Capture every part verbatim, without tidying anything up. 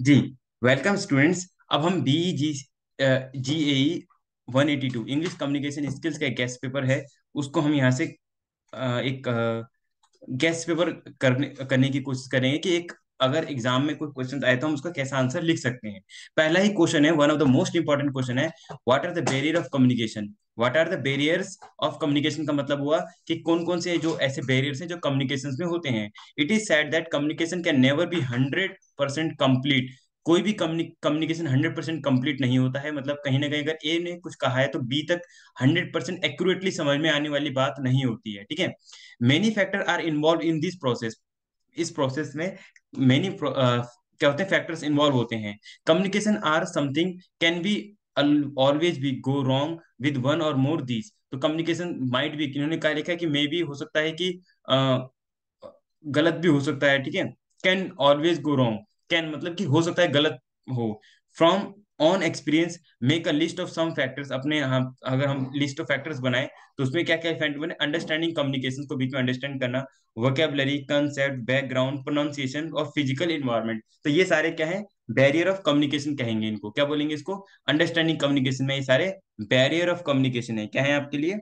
जी, welcome students. अब हम B G G A E one AT two English communication skills का एक guest paper है, उसको हम यहाँ से अ, एक गेस्ट पेपर करने करने की कोशिश करेंगे कि एक अगर एग्जाम में कोई क्वेश्चन आए तो हम उसका कैसा आंसर लिख सकते हैं। पहला ही क्वेश्चन है, one of the most important question है, what are the barrier of communication. What are the barriers of communication का मतलब हुआ कि कौन कौन से जो ऐसे बैरियर्स हैं जो कम्युनिकेशन में होते हैं। It is said that communication can never be hundred percent complete. कोई भी कम्युनिकेशन हंड्रेड परसेंट कंप्लीट नहीं होता है, मतलब कहीं ना कहीं अगर ए ने कुछ कहा है तो बी तक हंड्रेड परसेंट एक्यूरेटली समझ में आने वाली बात नहीं होती है, ठीक है। Many factor are involve in this process. इस प्रोसेस में मेनी क्या होते हैं, फैक्टर्स इन्वॉल्व होते हैं। Communication are something can be always be go wrong with one or more these. तो कम्युनिकेशन माइट भी, इन्होंने क्या लिखा है कि मे भी हो सकता है कि अ, गलत भी हो सकता है, ठीक है। Can always go wrong, can मतलब कि हो सकता है गलत हो। From on experience make a list of some factors. अपने हम अगर हम लिस्ट ऑफ फैक्टर्स बनाए तो उसमें क्या क्या फैक्टर बने, अंडरस्टैंडिंग कम्युनिकेशन को बीच में अंडरस्टैंड करना, वोकेबलरी, कंसेप्ट, बैकग्राउंड, प्रोनाउंसिएशन और फिजिकल इन्वायरमेंट। तो ये सारे क्या है, बैरियर ऑफ कम्युनिकेशन कहेंगे इनको। क्या बोलेंगे इसको, अंडरस्टैंडिंग कम्युनिकेशन में ये सारे बैरियर ऑफ कम्युनिकेशन है। क्या है आपके लिए,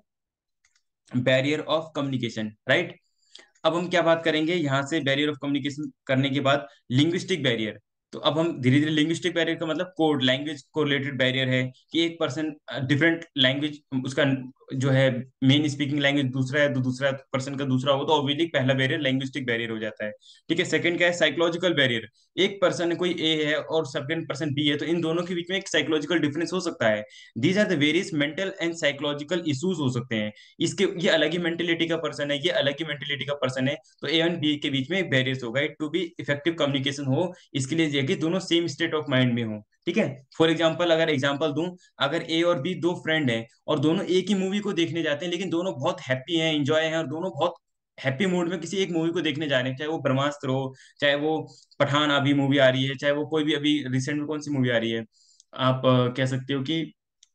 बैरियर ऑफ कम्युनिकेशन, राइट। अब हम क्या बात करेंगे यहाँ से, बैरियर ऑफ कम्युनिकेशन करने के बाद लिंग्विस्टिक बैरियर। तो अब हम धीरे धीरे, लिंग्विस्टिक बैरियर का मतलब कोड लैंग्वेज को रिलेटेड बैरियर है कि एक पर्सन डिफरेंट लैंग्वेज, उसका जो है मेन स्पीकिंग लैंग्वेज दूसरा है, तो दूसरा पर्सन का दूसरा हो तो ऑब्वियसली पहला बैरियर लैंग्विस्टिक बैरियर हो जाता है, ठीक है। सेकंड क्या है, साइकोलॉजिकल बैरियर। एक पर्सन कोई ए है और सेकंड पर्सन बी है, तो इन दोनों के बीच में एक साइकोलॉजिकल डिफरेंस हो सकता है। These are the various mental and psychological issues हो सकते हैं। इसके, ये अलग ही मेंटेलिटी का पर्सन है, ये अलग ही मेंटेलिटी का पर्सन है, तो ए एंड बी के बीच में एक बैरियर्स होगा। It to be effective communication हो, इसके लिए ये कि दोनों सेम स्टेट ऑफ माइंड में हो, ठीक है। फॉर एग्जाम्पल, अगर एग्जाम्पल दूं, अगर ए और बी दो फ्रेंड हैं और दोनों एक ही मूवी को देखने जाते हैं, लेकिन दोनों बहुत हैप्पी हैं, इंजॉय हैं, और दोनों बहुत हैप्पी मूड में किसी एक मूवी को देखने जा रहे हैं, चाहे वो ब्रह्मास्त्र हो, चाहे वो पठान अभी मूवी आ रही है, चाहे वो कोई भी अभी रिसेंट में कौन सी मूवी आ रही है, आप अ, कह सकते हो कि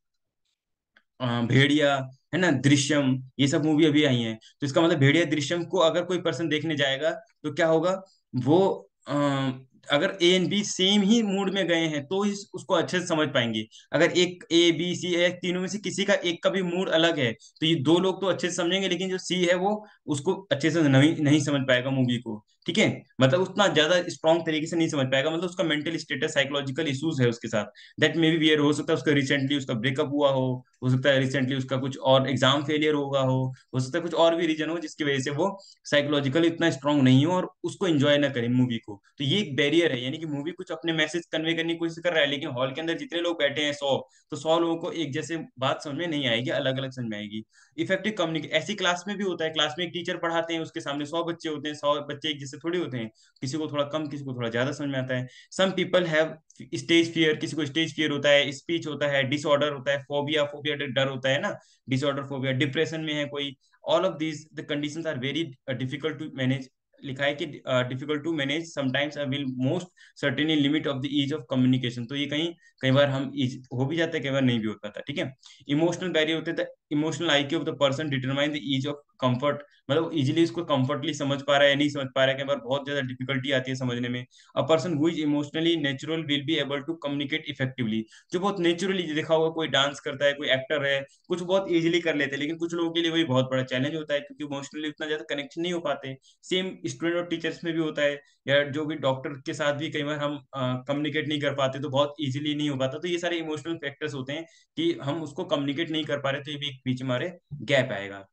अ, भेड़िया, है ना, दृश्यम, ये सब मूवी अभी आई हैं। तो इसका मतलब भेड़िया दृश्यम को अगर कोई पर्सन देखने जाएगा तो क्या होगा, वो अ, अगर ए एंड बी सेम ही मूड में गए हैं तो इस उसको अच्छे से समझ पाएंगे। अगर एक ए बी सी है, तीनों में से किसी का एक का भी मूड अलग है, तो ये दो लोग तो अच्छे से समझेंगे, लेकिन जो सी है वो उसको अच्छे से नहीं नहीं समझ पाएगा मूवी को, ठीक है। मतलब उतना ज्यादा स्ट्रॉन्ग तरीके से नहीं समझ पाएगा, मतलब उसका मेंटल स्टेटस, साइकोलॉजिकल इश्यूज है उसके साथ। दैट मे बी वियर, हो सकता है उसका रिसेंटली उसका ब्रेकअप हुआ हो हो सकता है रिसेंटली उसका कुछ और एग्जाम फेलियर होगा हो हो सकता है कुछ और भी रीजन हो जिसकी वजह से वो साइकोलॉजिकली इतना स्ट्रांग नहीं हो और उसको एंजॉय ना करे मूवी को। तो ये एक बैरियर है, यानी कि मूवी कुछ अपने मैसेज कन्वे करने की कोशिश कर रहा है, लेकिन हॉल के अंदर जितने लोग बैठे हैं सौ, तो सौ लोगों को एक जैसे बात समझ में नहीं आएगी, अलग अलग समझ में आएगी। इफेक्टिव कम्युनिकेशन ऐसी क्लास में भी होता है, क्लास में एक टीचर पढ़ाते हैं, उसके सामने सौ बच्चे होते हैं, सौ बच्चे एक जैसे थोड़ी होते हैं, किसी को थोड़ा कम, किसी को थोड़ा ज्यादा समझ में आता है। Some people have stage fear, किसी को स्टेज फियर होता है, स्पीच होता है, डिसऑर्डर होता है, फोबिया, फोबिया डर होता है ना, डिसऑर्डर, फोबिया, डिप्रेशन में है कोई। All of these the conditions are very difficult to manage. लिखा है कि difficult to manage sometimes I will most certainly limit of the ease of communication. तो ये कहीं कई बार हम easy- हो भी जाता है, कई बार नहीं भी हो पाता, ठीक है। इमोशनल बैरियर होते हैं, emotional IQ of the person determine the ease of comfort. मतलब इजीली इसको कंफर्टली समझ पा रहा है या नहीं समझ पा रहा है, कई बार बहुत ज्यादा डिफिकल्टी आती है समझने में। A person who is emotionally natural will be able to communicate effectively. जो बहुत नेचुरली, देखा होगा कोई डांस करता है, कोई एक्टर है, कुछ बहुत इजीली कर लेते हैं, लेकिन कुछ लोगों के लिए वही बहुत बड़ा चैलेंज होता है, क्योंकि इमोशनली उतना ज्यादा कनेक्शन नहीं हो पाते। सेम स्टूडेंट और टीचर्स में भी होता है, या जो भी डॉक्टर के साथ भी कई बार हम कम्युनिकेट नहीं कर पाते, तो बहुत इजीली नहीं हो पाता। तो ये सारे इमोशनल फैक्टर्स होते हैं कि हम उसको कम्युनिकेट नहीं कर पा रहे, तो ये भी एक बीच में हमारे गैप आएगा।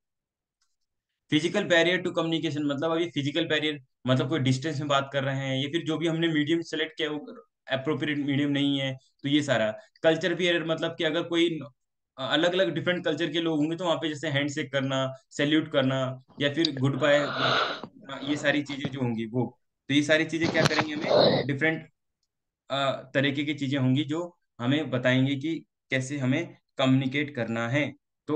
फिजिकल बैरियर टू कम्युनिकेशन, मतलब अभी फिजिकल बैरियर मतलब कोई डिस्टेंस में बात कर रहे हैं, या फिर जो भी हमने मीडियम सेलेक्ट किया वो अप्रोप्रिएट मीडियम नहीं है, तो ये सारा। कल्चर बैरियर मतलब कि अगर कोई अलग अलग डिफरेंट कल्चर के लोग होंगे तो वहाँ पे जैसे हैंड शेक करना, सैल्यूट करना, या फिर गुड बाय, ये सारी चीजें जो होंगी वो, तो ये सारी चीजें क्या करेंगे, हमें डिफरेंट तरीके की चीजें होंगी जो हमें बताएंगे कि कैसे हमें कम्युनिकेट करना है। तो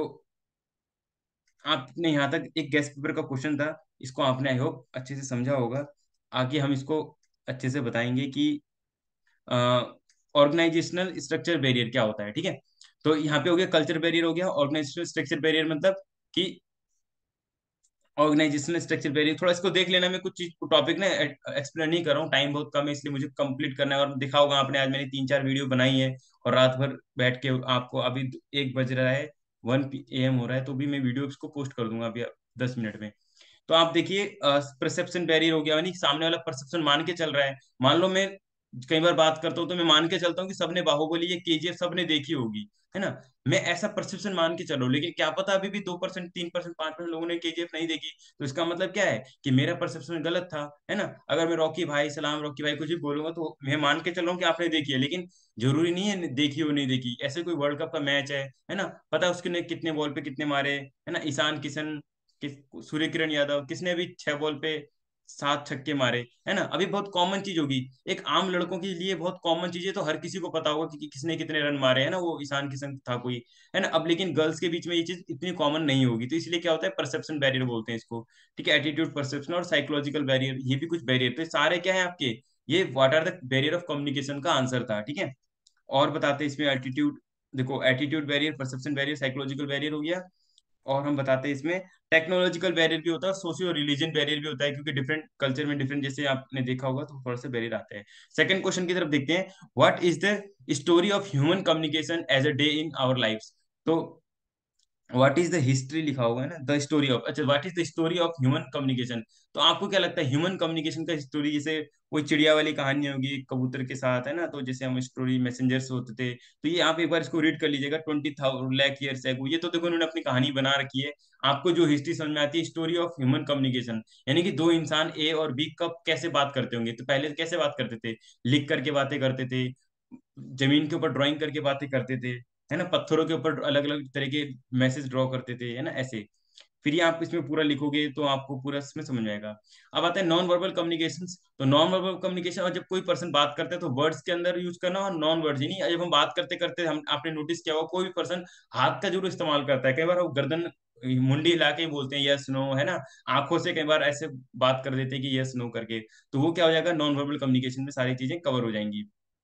आपने यहाँ तक एक गेस्ट पेपर का क्वेश्चन था, इसको आपने आई होप अच्छे से समझा होगा। आगे हम इसको अच्छे से बताएंगे कि ऑर्गेनाइजेशनल स्ट्रक्चर बैरियर क्या होता है, ठीक है। तो यहाँ पे हो गया कल्चर बैरियर, हो गया ऑर्गेनाइजेशनल स्ट्रक्चर बैरियर, मतलब कि ऑर्गेनाइजेशनल स्ट्रक्चर वेरिएबल, थोड़ा इसको देख लेना। मैं कुछ चीज टॉपिक ना एक्सप्लेन नहीं कर रहा हूँ, टाइम बहुत कम है इसलिए मुझे कंप्लीट करना है। और देखा होगा आपने, आज मैंने तीन चार वीडियो बनाई है और रात भर बैठ के आपको, अभी एक बज रहा है, वन पी एम हो रहा है, तो भी मैं वीडियो इसको पोस्ट कर दूंगा अभी दस मिनट में। तो आप देखिए, परसेप्शन बैरियर हो गया, यानी सामने वाला परसेप्शन मान के चल रहा है। मान लो मैं कई बार बात करता हूँ तो मैं मान के चलता हूँ कि सबने बाहुबली या केजीएफ सबने देखी होगी, है ना। मैं ऐसा परसेप्शन मान के चल रहा हूँ, लेकिन क्या पता अभी भी दो परसेंट, तीन परसेंट, पांच परसेंट लोगों ने केजीएफ नहीं देखी। तो इसका मतलब क्या है कि मेरा परसेप्शन गलत था, है ना। अगर मैं रॉकी भाई सलाम, रॉकी भाई कुछ भी बोलूंगा तो मैं मान के चल रहा हूँ कि आपने देखी है, लेकिन जरूरी नहीं है देखी हो नहीं देखी। ऐसे कोई वर्ल्ड कप का मैच है है ना, पता है उसके ने कितने बॉल पे कितने मारे, है ना। ईशान किशन, किस सूर्य किरण यादव किसने भी छह बॉल पे सात छक्के मारे, है ना। अभी बहुत कॉमन चीज होगी, एक आम लड़कों के लिए बहुत कॉमन चीज है, तो हर किसी को पता होगा कि, कि किसने कितने रन मारे, है ना, वो ईशान किशन था कोई, है ना। अब लेकिन गर्ल्स के बीच में ये चीज इतनी कॉमन नहीं होगी, तो इसलिए क्या होता है, परसेप्शन बैरियर बोलते हैं इसको। ठीक है, एटीट्यूड, परसेप्शन और साइकोलॉजिकल बैरियर, ये भी कुछ बैरियर, तो ये सारे क्या है आपके, ये what are the barrier of communication का आंसर था। ठीक है, और बताते हैं इसमें एटीट्यूड, देखो attitude barrier, perception barrier, psychological barrier हो गया। और हम बताते हैं इसमें टेक्नोलॉजिकल बैरियर भी होता है, सोशियो रिलीजन बैरियर भी होता है, क्योंकि डिफरेंट कल्चर में डिफरेंट, जैसे आपने देखा होगा, तो थोड़ा सा बैरियर आते हैं। सेकंड क्वेश्चन की तरफ देखते हैं, what is the story of human communication as a day in our life. तो व्हाट इज द हिस्ट्री लिखा हुआ है ना, द स्टोरी ऑफ, अच्छा what is the story of human communication. तो आपको क्या लगता है ह्यूमन कम्युनिकेशन का स्टोरी, जैसे कोई चिड़िया वाली कहानी होगी कबूतर के साथ, है ना, तो जैसे हम स्टोरी मैसेंजर्स होते थे, तो ये आप एक बार इसको रीड कर लीजिएगा, twenty thousand lack years ago, ये तो देखो उन्होंने अपनी कहानी बना रखी है। आपको जो हिस्ट्री समझ में आती है, स्टोरी ऑफ ह्यूमन कम्युनिकेशन, यानी कि दो इंसान ए और बी कब कैसे बात करते होंगे। तो पहले कैसे बात करते थे, लिख करके बातें करते थे, जमीन के ऊपर ड्राइंग करके बातें करते थे, है ना, पत्थरों के ऊपर अलग अलग तरह के मैसेज ड्रॉ करते थे, है ना, ऐसे। फिर ये आप इसमें पूरा लिखोगे तो आपको पूरा इसमें समझ में आएगा। अब आता है नॉन वर्बल कम्युनिकेशन। तो नॉन वर्बल कम्युनिकेशन, और जब कोई पर्सन बात करता है तो वर्ड्स के अंदर यूज करना और नॉन वर्ड्स ही नहीं। जब हम बात करते करते हम, आपने नोटिस किया होगा कोई भी पर्सन हाथ का जरूर इस्तेमाल करता है, कई बार वो गर्दन मुंडी हिला के बोलते हैं यस नो, है ना, आंखों से कई बार ऐसे बात कर देते हैं कि यस नो करके। तो वो क्या हो जाएगा, नॉन वर्बल कम्युनिकेशन में सारी चीजें कवर हो जाएंगी।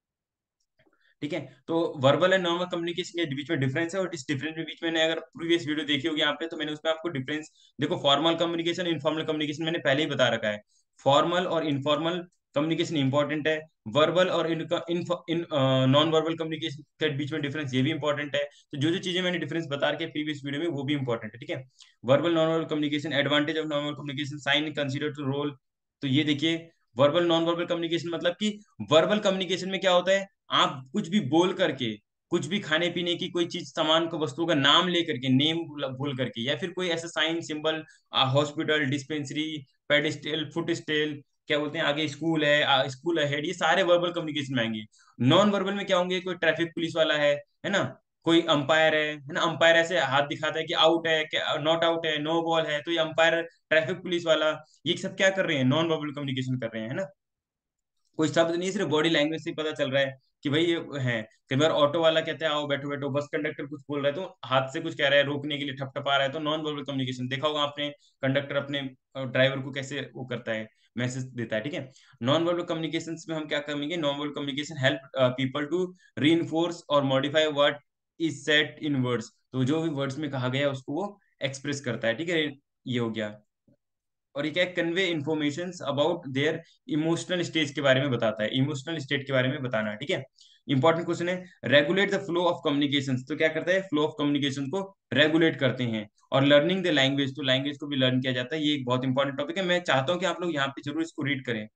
ठीक है, तो वर्बल एंड नॉर्मल कम्युनिकेशन के बीच में डिफरेंस है, और इस डिफरेंस के बीच में मैंने अगर प्रीवियस वीडियो देखी होगी आपने, तो मैंने उसमें आपको डिफरेंस, देखो फॉर्मल कम्युनिकेशन, इनफॉर्मल कम्युनिकेशन मैंने पहले ही बता रखा है। फॉर्मल और इनफॉर्मल कम्युनिकेशन इंपॉर्टेंट है, वर्बल और इन, इन, इन नॉन वर्बल कम्युनिकेशन के बीच में डिफरेंस ये भी इंपॉर्टेंट है। तो जो जो चीजें मैंने डिफरेंस बता रखी है प्रीवियस वीडियो में, वो भी इंपॉर्टेंट है। ठीक है, verbal non verbal communication, advantage of non verbal communication, sign consider to role. तो ये देखिए, वर्बल नॉन वर्बल कम्युनिकेशन मतलब कि वर्बल कम्युनिकेशन में क्या होता है, आप कुछ भी बोल करके, कुछ भी खाने पीने की कोई चीज, सामान को, वस्तु का नाम लेकर के, नेम भूल करके, या फिर कोई ऐसा sign symbol, hospital, dispensary, pedestal, footstall, क्या बोलते हैं आगे, स्कूल है, स्कूल हेड, ये सारे वर्बल कम्युनिकेशन में आएंगे। नॉन वर्बल में क्या होंगे, कोई ट्रैफिक पुलिस वाला है है ना, कोई अंपायर है है ना, अंपायर ऐसे हाथ दिखाता है कि आउट है, नॉट आउट है, नो बॉल है, तो ये अंपायर, ट्रैफिक पुलिस वाला, ये सब क्या कर रहे हैं, नॉन वर्बल कम्युनिकेशन कर रहे हैं, है ना। कोई शब्द नहीं, सिर्फ बॉडी लैंग्वेज से ही पता चल रहा है कि भाई ये है। कई बार ऑटो वाला कहता है आओ बैठो बैठो, बस कंडक्टर कुछ बोल रहा है तो हाथ से कुछ कह रहा है, रोकने के लिए ठपठपा रहा है, तो नॉन वर्बल कम्युनिकेशन। देखा होगा आपने, कंडक्टर अपने ड्राइवर को कैसे वो करता है, मैसेज देता है। ठीक है, नॉन वर्बल कम्युनिकेशन में हम क्या करेंगे, non verbal communication help people to re or modify what is said in words. तो जो भी वर्ड्स में कहा गया है उसको वो एक्सप्रेस करता है। ठीक है, ये हो गया। और ये क्या convey information about their emotional stage के बारे में बताता है, इमोशनल स्टेट के बारे में बताना है। ठीक है, इंपॉर्टेंट क्वेश्चन है, regulate the flow of communication. तो क्या करता है, फ्लो ऑफ कम्युनिकेशन को रेगुलेट करते हैं। और लर्निंग द लैंग्वेज, तो लैंग्वेज को भी लर्न किया जाता है, ये एक बहुत इंपॉर्टेंट टॉपिक है। मैं चाहता हूँ कि आप लोग यहाँ पे जरूर इसको रीड करें।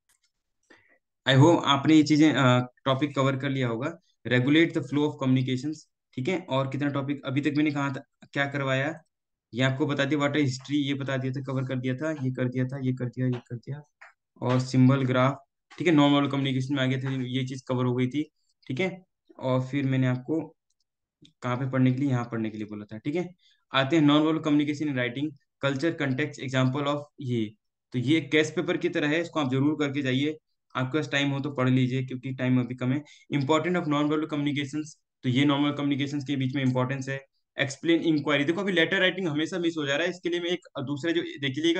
आई होप आपने ये चीजें टॉपिक कवर कर लिया होगा, regulate the flow of communication. ठीक है, और कितना टॉपिक अभी तक मैंने कहा था, क्या करवाया, ये आपको बता दिया, वाटर हिस्ट्री ये बता दिया था, कवर कर दिया था, ये कर दिया था, ये कर दिया, ये कर दिया, और सिंबल ग्राफ। ठीक है, नॉर्मल कम्युनिकेशन में आ गए थे, ये चीज कवर हो गई थी। ठीक है, और फिर मैंने आपको कहाँ पे पढ़ने के लिए, यहाँ पढ़ने के लिए बोला था। ठीक है, आते हैं non verbal communication in writing, culture, context, example of ये। तो ये केस पेपर की तरह है, इसको आप जरूर करके जाइए, आपके पास टाइम हो तो पढ़ लीजिए, क्योंकि टाइम अभी कम है। Important of non verbal communication, तो ये नॉर्मल कम्युनिकेशन के बीच में इंपॉर्टेंस है। एक्सप्लेन इंक्वायरी, देखो अभी लेटर राइटिंग हमेशा मिस हो जा रहा है, इसके लिए मैं एक दूसरे जो देख लीजिएगा,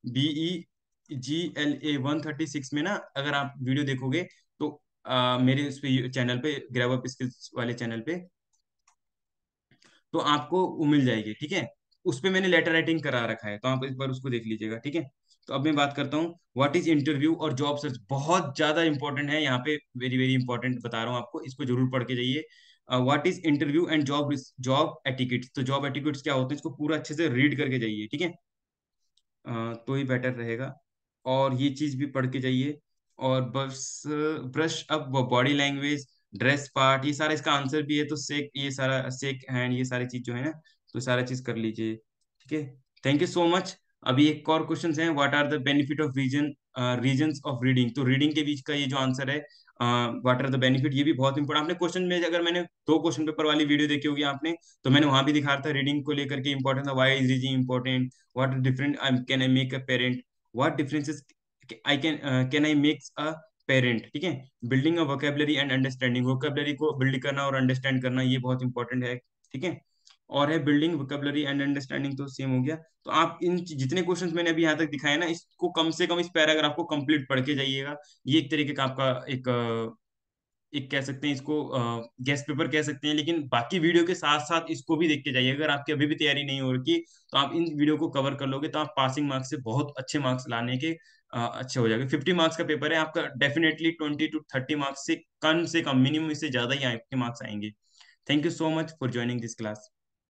B E G L A one thirty six में ना, अगर आप वीडियो देखोगे तो आ, मेरे उस पे चैनल पे, ग्रेव अप स्किल्स वाले चैनल पे, तो आपको वो मिल जाएगी। ठीक है, उस पे मैंने लेटर राइटिंग करा रखा है, तो आप एक बार उसको देख लीजिएगा, ठीक है। तो अब मैं बात करता हूँ व्हाट इज इंटरव्यू और जॉब सर्च, बहुत ज्यादा इंपॉर्टेंट है यहाँ पे, वेरी वेरी इंपॉर्टेंट बता रहा हूँ आपको, इसको जरूर पढ़ के जाइए। What is interview and job job etiquettes, तो जॉब एटिकेट्स क्या होते हैं, इसको पूरा अच्छे से रीड करके जाइए, ठीक है। अ, तो ही बेटर रहेगा, और ये चीज भी पढ़ के जाइए। और बस brush up body language, dress part, ये सारा इसका आंसर भी है, तो सेक ये सारा सेक हैंड, ये सारी चीज जो है ना, तो सारा चीज कर लीजिए, ठीक है। Thank you so much. अभी एक और क्वेश्चन है, what are the benefit of reason reasons of reading, तो रीडिंग के बीच का ये जो आंसर है, व्हाट आर द बेनिफिट, ये भी बहुत इंपॉर्टेंट। आपने क्वेश्चन में, अगर मैंने दो क्वेश्चन पेपर वाली वीडियो देखी होगी आपने, तो मैंने वहां भी दिखा था रीडिंग को लेकर के इंपॉर्टेंट था, why is reading important, what different can I make a parent, what differences I can can I make a parent, ठीक है। Building a vocabulary and understanding, vocabulary को बिल्ड करना और अंडरस्टैंड करना, ये बहुत इंपॉर्टेंट है, ठीक है। और है बिल्डिंग वोकेबलरी एंड अंडरस्टैंडिंग, तो सेम हो गया। तो आप इन जितने क्वेश्चंस मैंने अभी यहाँ तक दिखाए ना, इसको कम से कम इस पैराग्राफ को कंप्लीट पढ़ के जाइएगा। ये एक तरीके का आपका एक अ, एक कह सकते हैं इसको, गेस्ट पेपर कह सकते हैं, लेकिन बाकी वीडियो के साथ साथ इसको भी देख के जाइए। अगर आपकी अभी भी तैयारी नहीं हो रखी, तो आप इन वीडियो को कवर कर लोगे, तो आप पासिंग मार्क्स से बहुत अच्छे मार्क्स लाने के अ, अच्छे हो जाएंगे। फिफ्टी मार्क्स का पेपर है आपका, definitely twenty to thirty marks से कम से कम, मिनिमम इससे ज्यादा ही आपके मार्क्स आएंगे। Thank you so much for joining this class.